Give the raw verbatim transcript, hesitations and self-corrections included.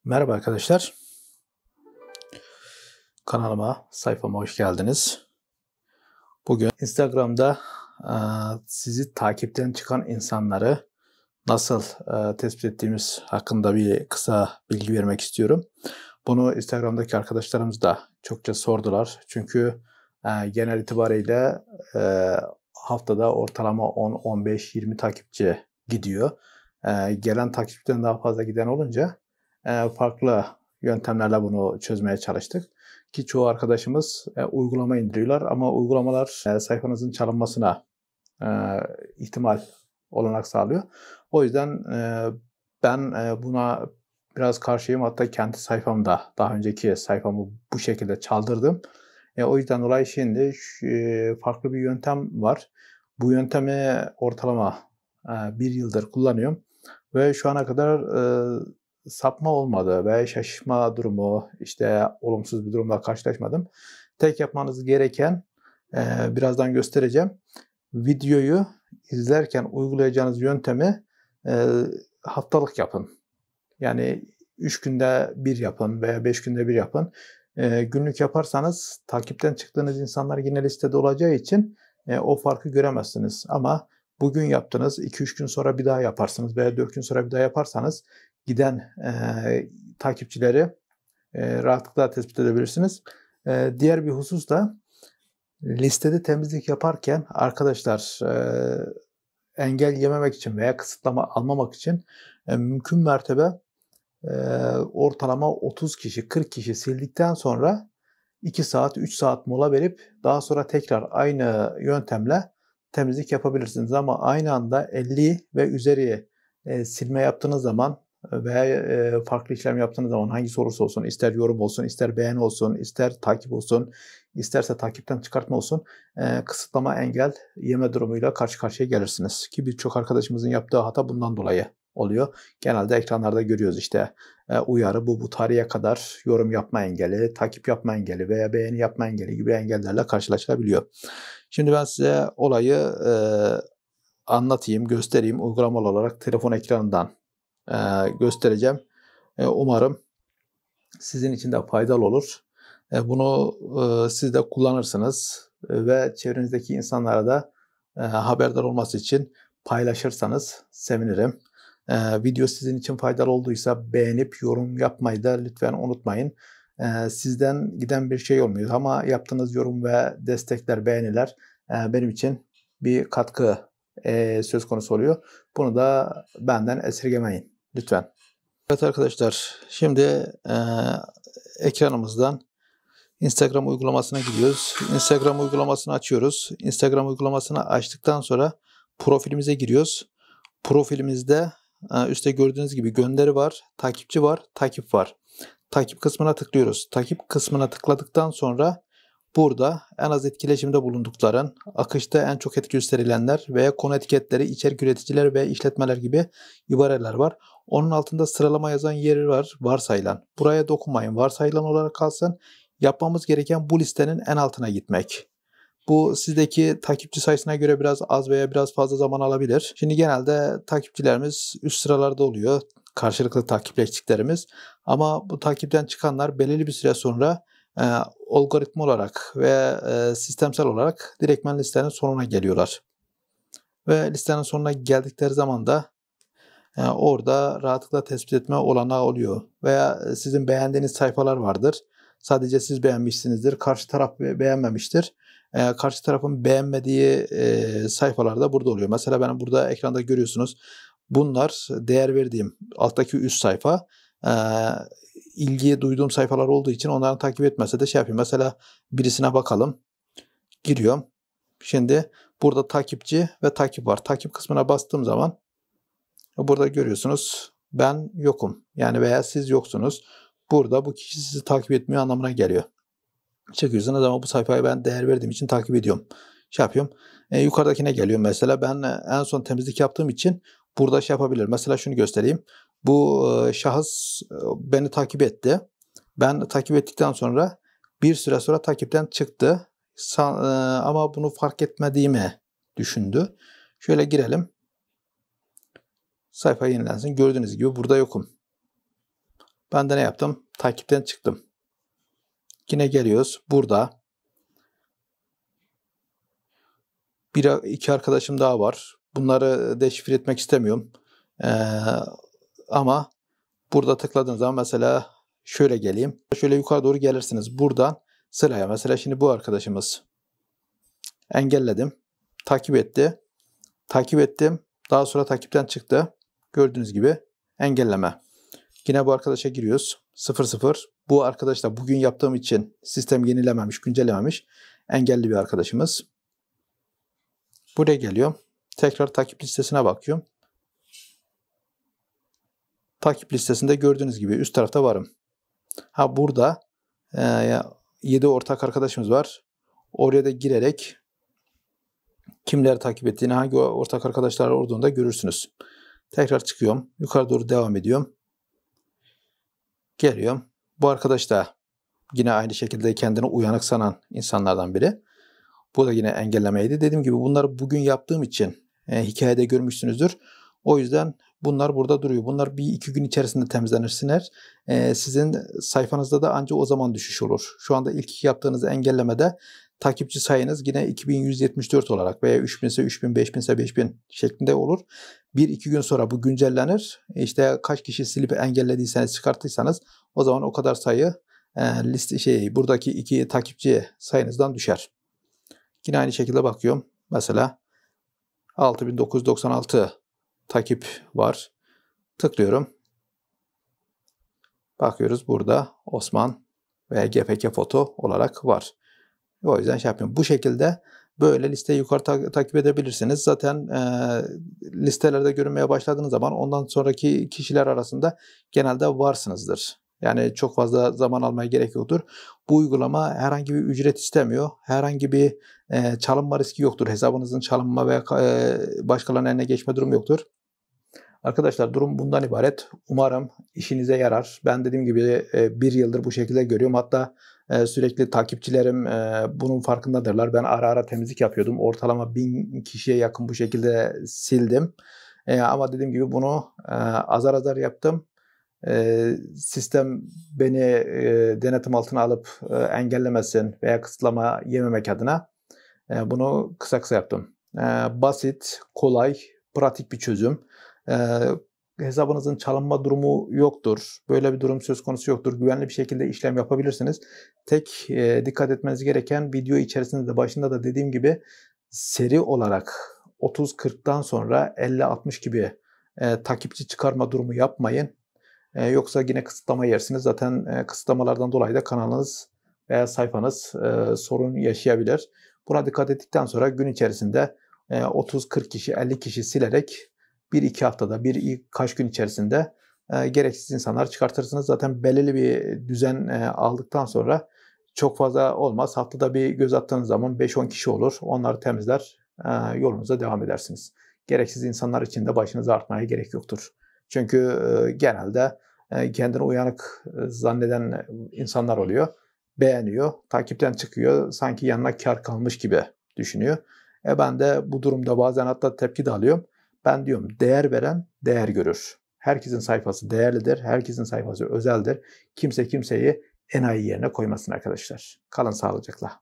Merhaba arkadaşlar. Kanalıma, sayfama hoş geldiniz. Bugün Instagram'da e, sizi takipten çıkan insanları nasıl e, tespit ettiğimiz hakkında bir kısa bilgi vermek istiyorum. Bunu Instagram'daki arkadaşlarımız da çokça sordular. Çünkü e, genel itibariyle e, haftada ortalama on on beş yirmi takipçi gidiyor. E, gelen takipçiden daha fazla giden olunca e, farklı yöntemlerle bunu çözmeye çalıştık. Ki çoğu arkadaşımız e, uygulama indiriyorlar ama uygulamalar e, sayfanızın çalınmasına e, ihtimal olanak sağlıyor. O yüzden e, ben e, buna biraz karşıyım. Hatta kendi sayfamda daha önceki sayfamı bu şekilde çaldırdım. E, o yüzden dolayı şimdi e, farklı bir yöntem var. Bu yöntemi ortalama e, bir yıldır kullanıyorum ve şu ana kadar e, sapma olmadı ve şaşma durumu, işte olumsuz bir durumla karşılaşmadım. Tek yapmanız gereken, e, birazdan göstereceğim, videoyu izlerken uygulayacağınız yöntemi e, haftalık yapın. Yani üç günde bir yapın veya beş günde bir yapın. E, günlük yaparsanız takipten çıktığınız insanlar yine listede olacağı için e, o farkı göremezsiniz. Ama bugün yaptınız, iki üç gün sonra bir daha yaparsınız veya dört gün sonra bir daha yaparsanız giden e, takipçileri e, rahatlıkla tespit edebilirsiniz. E, diğer bir husus da listede temizlik yaparken arkadaşlar e, engel yememek için veya kısıtlama almamak için e, mümkün mertebe e, ortalama otuz kişi kırk kişi sildikten sonra iki saat üç saat mola verip daha sonra tekrar aynı yöntemle temizlik yapabilirsiniz. Ama aynı anda elli ve üzeri e, silme yaptığınız zaman veya e, farklı işlem yaptığınız zaman hangisi olursa olsun, ister yorum olsun, ister beğeni olsun, ister takip olsun, isterse takipten çıkartma olsun, e, kısıtlama engel yeme durumuyla karşı karşıya gelirsiniz. Ki birçok arkadaşımızın yaptığı hata bundan dolayı oluyor. Genelde ekranlarda görüyoruz işte e, uyarı bu bu tarihe kadar yorum yapma engeli, takip yapma engeli veya beğeni yapma engeli gibi engellerle karşılaşılabiliyor. Şimdi ben size olayı e, anlatayım, göstereyim. Uygulamalı olarak telefon ekranından e, göstereceğim. E, umarım sizin için de faydalı olur. E, bunu e, siz de kullanırsınız e, ve çevrenizdeki insanlara da e, haberdar olması için paylaşırsanız sevinirim. E, video sizin için faydalı olduysa beğenip yorum yapmayı da lütfen unutmayın. E, sizden giden bir şey olmuyor ama yaptığınız yorum ve destekler, beğeniler e, benim için bir katkı e, söz konusu oluyor. Bunu da benden esirgemeyin lütfen. Evet arkadaşlar, şimdi e, ekranımızdan Instagram uygulamasına gidiyoruz. Instagram uygulamasını açıyoruz. Instagram uygulamasını açtıktan sonra profilimize giriyoruz. Profilimizde e, üstte gördüğünüz gibi gönderi var, takipçi var, takip var. Takip kısmına tıklıyoruz. Takip kısmına tıkladıktan sonra burada en az etkileşimde bulundukların, akışta en çok etki gösterilenler veya konu etiketleri, içerik üreticiler ve işletmeler gibi ibareler var. Onun altında sıralama yazan yeri var, varsayılan. Buraya dokunmayın, varsayılan olarak kalsın. Yapmamız gereken bu listenin en altına gitmek. Bu sizdeki takipçi sayısına göre biraz az veya biraz fazla zaman alabilir. Şimdi genelde takipçilerimiz üst sıralarda oluyor. Karşılıklı takipleştiklerimiz. Ama bu takipten çıkanlar belirli bir süre sonra e, algoritma olarak ve e, sistemsel olarak direktmen listenin sonuna geliyorlar. Ve listenin sonuna geldikleri zaman da e, orada rahatlıkla tespit etme olanağı oluyor. Veya sizin beğendiğiniz sayfalar vardır. Sadece siz beğenmişsinizdir. Karşı taraf beğenmemiştir. E, karşı tarafın beğenmediği e, sayfalar da burada oluyor. Mesela ben burada ekranda görüyorsunuz. Bunlar değer verdiğim alttaki üst sayfa. E, ilgi duyduğum sayfalar olduğu için onları takip etmese de şey yapayım. Mesela birisine bakalım. Giriyorum. Şimdi burada takipçi ve takip var. Takip kısmına bastığım zaman burada görüyorsunuz ben yokum. Yani veya siz yoksunuz. Burada bu kişi sizi takip etmiyor anlamına geliyor. Çekiyorsunuz ama bu sayfaya ben değer verdiğim için takip ediyorum. Şey yapıyorum. E, yukarıdakine geliyorum mesela. Ben en son temizlik yaptığım için burada şey yapabilirim. Mesela şunu göstereyim. Bu e, şahıs e, beni takip etti. Ben takip ettikten sonra bir süre sonra takipten çıktı. Sa e, ama bunu fark etmediğimi düşündü. Şöyle girelim. Sayfa yenilensin. Gördüğünüz gibi burada yokum. Ben de ne yaptım? Takipten çıktım. Yine geliyoruz. Burada bir iki arkadaşım daha var. Bunları deşifre etmek istemiyorum. Ee, ama burada tıkladığınız zaman mesela şöyle geleyim. Şöyle yukarı doğru gelirsiniz. Buradan sıraya. Mesela şimdi bu arkadaşımız. Engelledim. Takip etti. Takip ettim. Daha sonra takipten çıktı. Gördüğünüz gibi engelleme. Yine bu arkadaşa giriyoruz. sıfır sıfır. Bu arkadaş da bugün yaptığım için sistem yenilememiş, güncellememiş. Engelli bir arkadaşımız. Buraya geliyorum. Tekrar takip listesine bakıyorum. Takip listesinde gördüğünüz gibi üst tarafta varım. Ha burada e, yedi ortak arkadaşımız var. Oraya da girerek kimleri takip ettiğini, hangi ortak arkadaşlar olduğunu da görürsünüz. Tekrar çıkıyorum. Yukarı doğru devam ediyorum. Geliyorum. Bu arkadaş da yine aynı şekilde kendini uyanık sanan insanlardan biri. Bu da yine engellemeydi. Dediğim gibi bunları bugün yaptığım için e, hikayede görmüşsünüzdür. O yüzden bunlar burada duruyor. Bunlar bir iki gün içerisinde temizlenirsinler. E, sizin sayfanızda da ancak o zaman düşüş olur. Şu anda ilk yaptığınız engellemede takipçi sayınız yine iki bin yüz yetmiş dört olarak veya üç bin ise üç bin, beş bin ise beş bin şeklinde olur. bir iki gün sonra bu güncellenir. İşte kaç kişi silip engellediyseniz, çıkarttıysanız o zaman o kadar sayı e, liste şey buradaki iki takipçi sayınızdan düşer. Yine aynı şekilde bakıyorum. Mesela altı bin dokuz yüz doksan altı takip var. Tıklıyorum. Bakıyoruz burada Osman ve G P K foto olarak var. O yüzden şey yapıyorum. Bu şekilde böyle listeyi yukarı ta- takip edebilirsiniz. Zaten e, listelerde görünmeye başladığınız zaman ondan sonraki kişiler arasında genelde varsınızdır. Yani çok fazla zaman almaya gerek yoktur. Bu uygulama herhangi bir ücret istemiyor. Herhangi bir e, çalınma riski yoktur. Hesabınızın çalınma veya e, başkalarının eline geçme durumu yoktur. Arkadaşlar durum bundan ibaret. Umarım işinize yarar. Ben dediğim gibi e, bir yıldır bu şekilde görüyorum. Hatta e, sürekli takipçilerim e, bunun farkındadırlar. Ben ara ara temizlik yapıyordum. Ortalama bin kişiye yakın bu şekilde sildim. E, ama dediğim gibi bunu e, azar azar yaptım. E, sistem beni e, denetim altına alıp e, engellemesin veya kısıtlama yememek adına e, bunu kısa kısa yaptım. E, basit, kolay, pratik bir çözüm. E, hesabınızın çalınma durumu yoktur. Böyle bir durum söz konusu yoktur. Güvenli bir şekilde işlem yapabilirsiniz. Tek e, dikkat etmeniz gereken video içerisinde de başında da dediğim gibi seri olarak otuz kırktan sonra elli altmış gibi e, takipçi çıkarma durumu yapmayın. E, yoksa yine kısıtlama yersiniz. Zaten e, kısıtlamalardan dolayı da kanalınız veya sayfanız e, sorun yaşayabilir. Buna dikkat ettikten sonra gün içerisinde e, otuz kırk kişi, elli kişi silerek bir iki haftada, bir kaç gün içerisinde e, gereksiz insanlar çıkartırsınız. Zaten belirli bir düzen e, aldıktan sonra çok fazla olmaz. Haftada bir göz attığınız zaman beş on kişi olur. Onları temizler, e, yolunuza devam edersiniz. Gereksiz insanlar için de başınızı artmaya gerek yoktur. Çünkü e, genelde e, kendini uyanık e, zanneden insanlar oluyor. Beğeniyor, takipten çıkıyor. Sanki yanına kar kalmış gibi düşünüyor. E ben de bu durumda bazen hatta tepki de alıyorum. Ben diyorum değer veren değer görür. Herkesin sayfası değerlidir. Herkesin sayfası özeldir. Kimse kimseyi enayi yerine koymasın arkadaşlar. Kalın sağlıcakla.